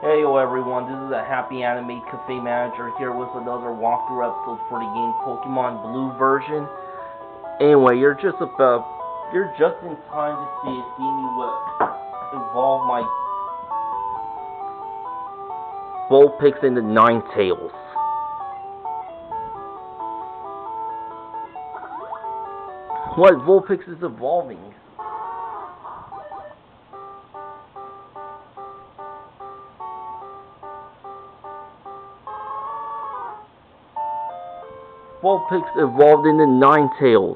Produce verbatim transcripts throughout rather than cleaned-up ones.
Hey yo everyone, this is a Happy Anime Cafe Manager here with another walkthrough episode for the game Pokemon Blue version. Anyway, you're just about, you're just in time to see see me with evolve my Vulpix into Ninetales. What? Vulpix is evolving. Vulpix evolved into Ninetales.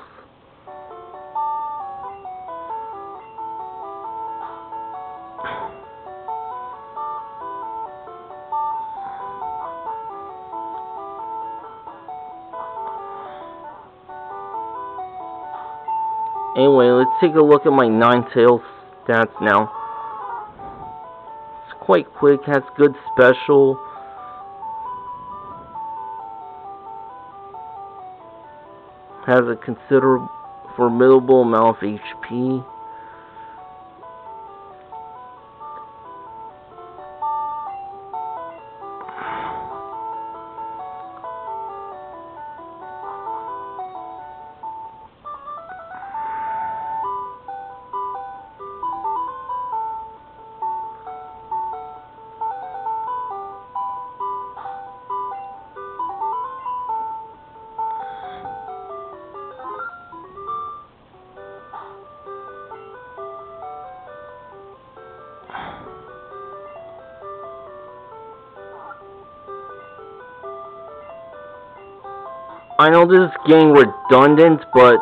Anyway, let's take a look at my Ninetales stats now. It's quite quick, has good special. Has a considerable, formidable amount of H P. I know this is getting redundant, but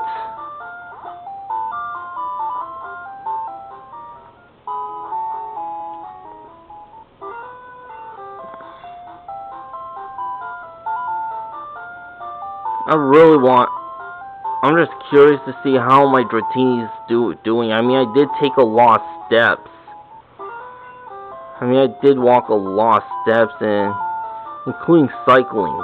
I really want, I'm just curious to see how my Dratini is do, doing. I mean, I did take a lot of steps. I mean, I did walk a lot of steps, and including cycling.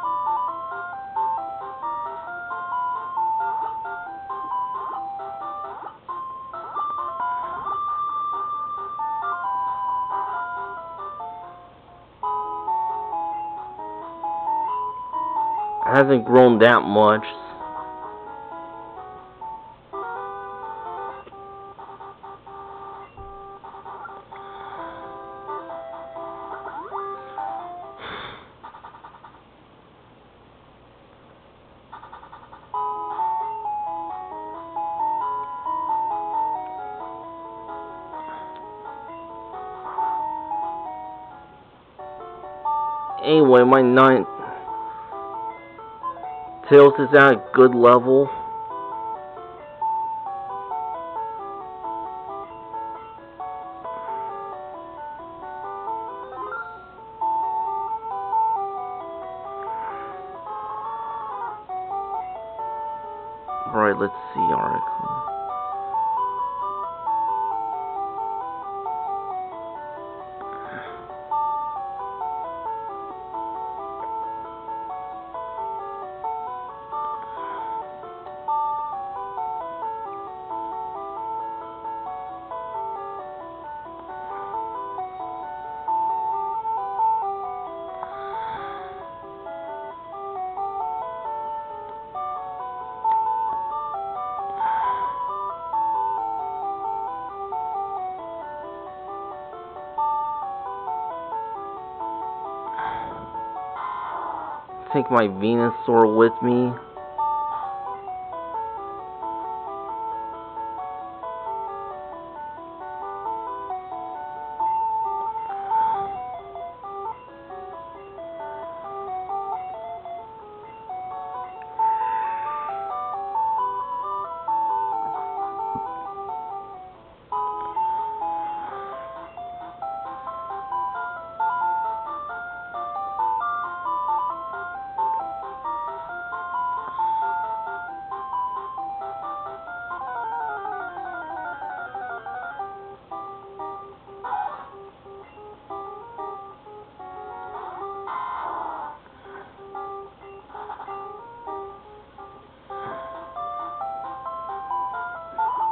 Hasn't grown that much. Anyway, my ninth Tails is at a good level. Alright, let's see article. Take my Venusaur with me.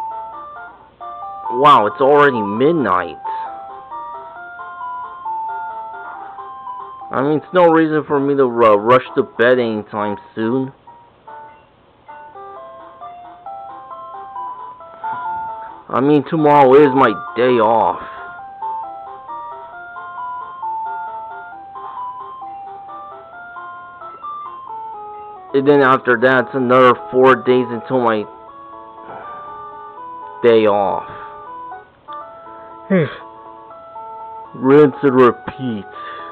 Wow, it's already midnight. I mean, it's no reason for me to uh, rush to bed anytime soon. I mean, tomorrow is my day off. And then after that, it's another four days until my day off. Rinse and repeat.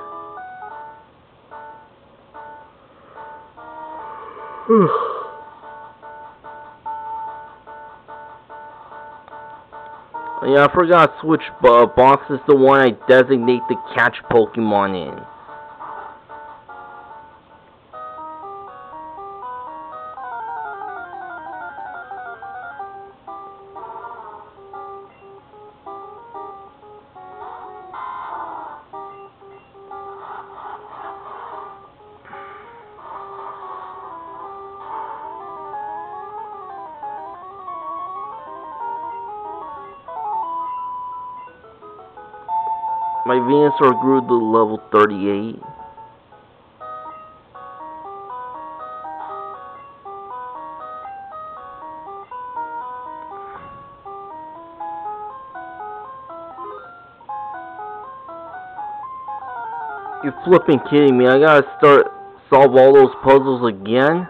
Yeah, I forgot which uh, box is the one I designate to catch Pokemon in. My Venusaur grew to level thirty-eight. You're flipping kidding me. I gotta start solve all those puzzles again?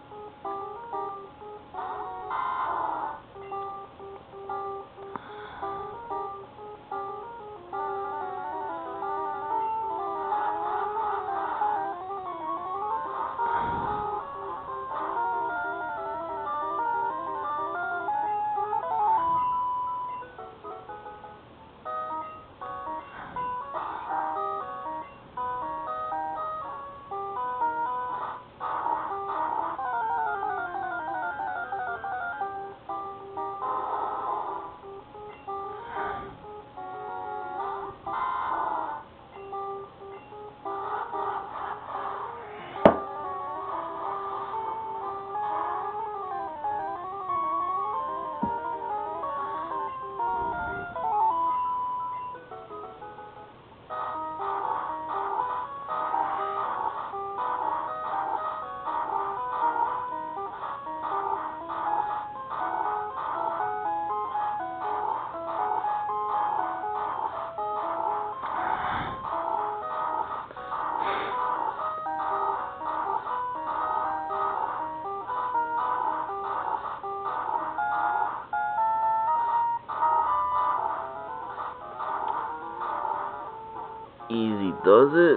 Easy does it.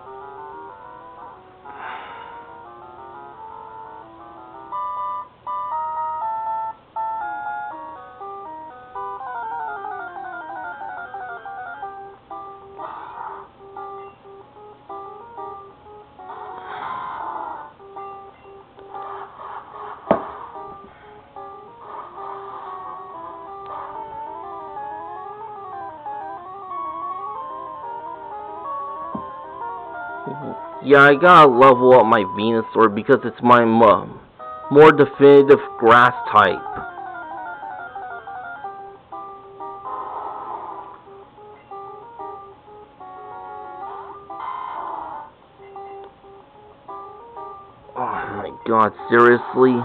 Yeah, I gotta level up my Venusaur because it's my uh, more definitive grass type. Oh my god, seriously?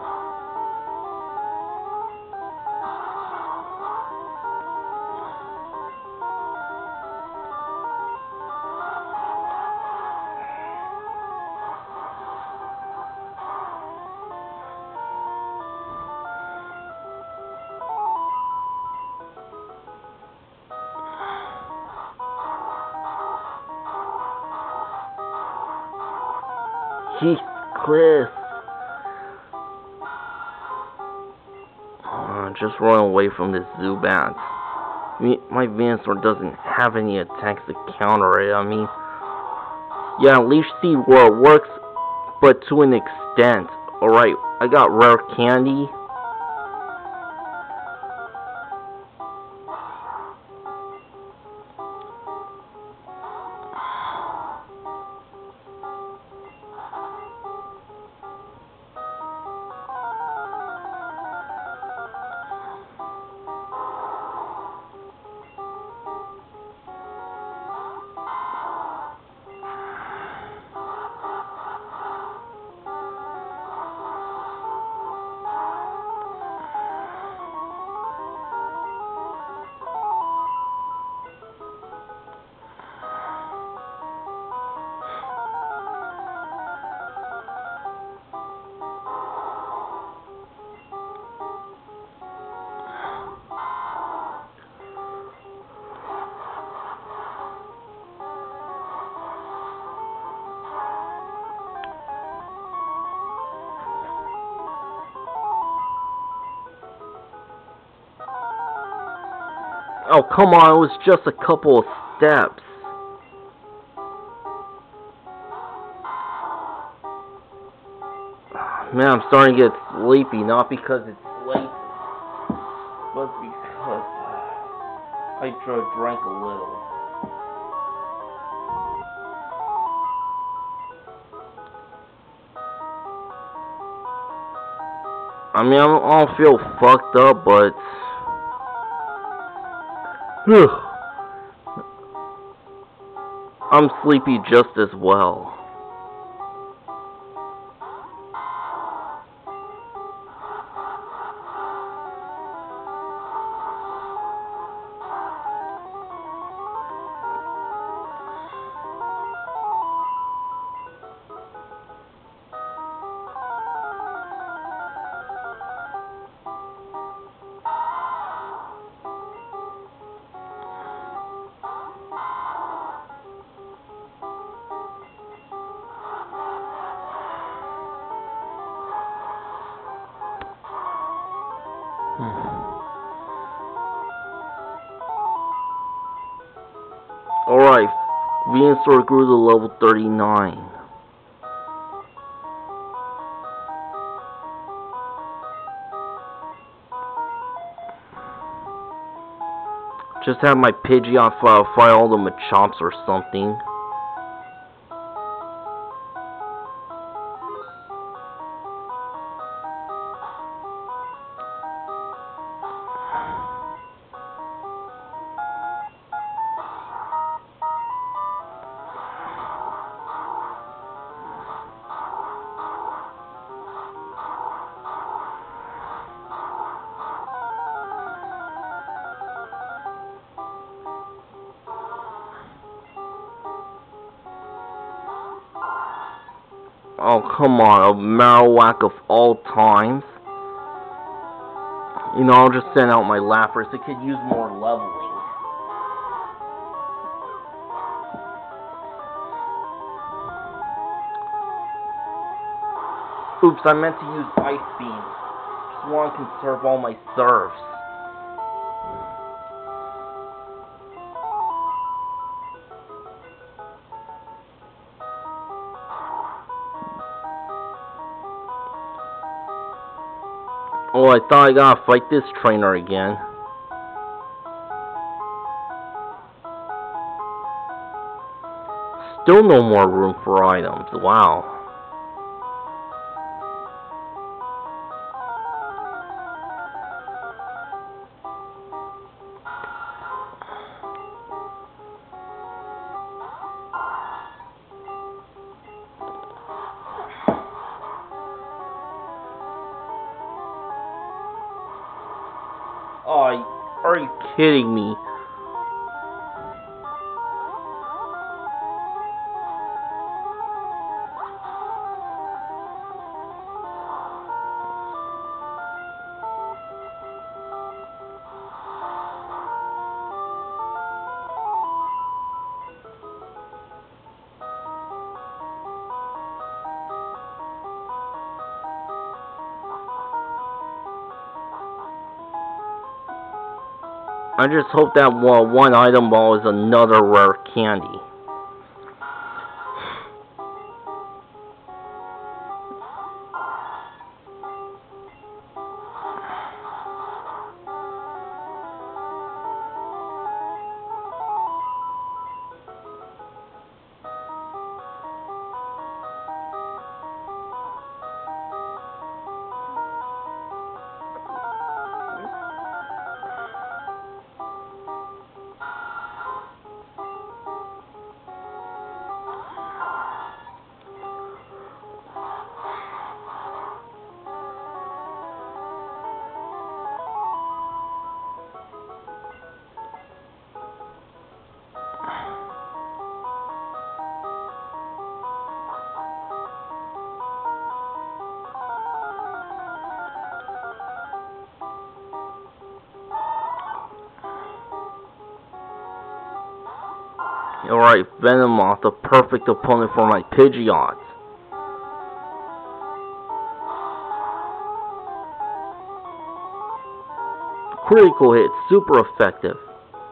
Heathcliff. Uh, just run away from this Zubat. Me, my Venusaur doesn't have any attacks to counter it. I mean, yeah, Leaf Seed World works, but to an extent. Alright, I got rare candy. Oh, come on, it was just a couple of steps. Man, I'm starting to get sleepy, not because it's late, but because I drank a little. I mean, I don't feel fucked up, but I'm sleepy just as well. Alright, Venusaur grew to level thirty-nine. Just have my Pidgeot file fight all the Machops or something. Oh, come on, a Marowak of all times. You know, I'll just send out my Lapras. It could use more leveling. Oops, I meant to use Ice Beam. Just want to conserve all my serves. Oh, I thought I gotta fight this trainer again. Still no more room for items. Wow. Oh, are you kidding me? I just hope that well, one item ball is another rare candy. Alright, Venomoth, the perfect opponent for my Pidgeot. Critical hit, super effective.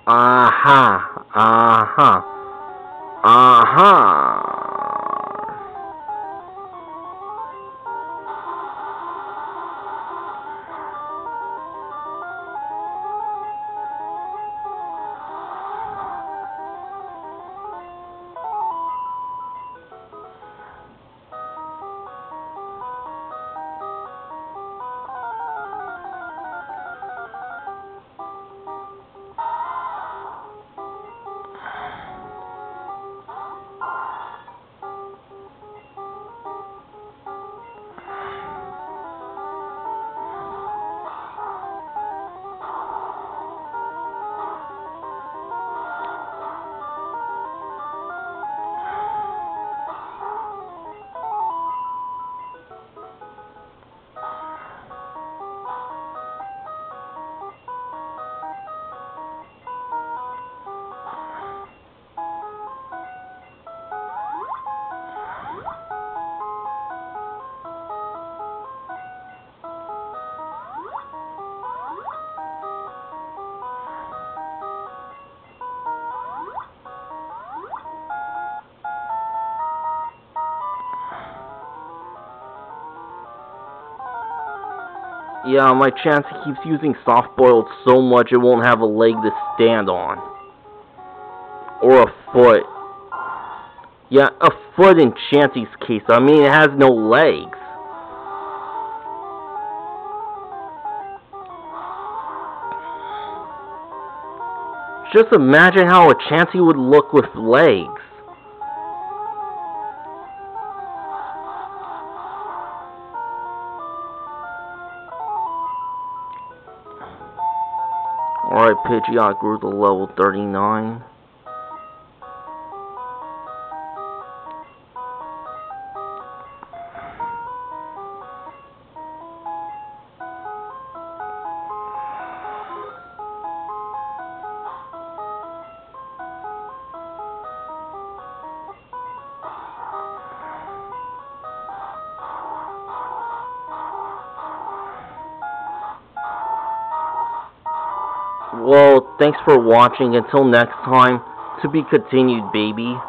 Aha. Aha. Aha. Yeah, my Chansey keeps using soft-boiled so much it won't have a leg to stand on. Or a foot. Yeah, a foot in Chansey's case. I mean, it has no legs. Just imagine how a Chansey would look with legs. Alright, Pidgeot grew to level thirty-nine. Well, thanks for watching. Until next time, to be continued, baby.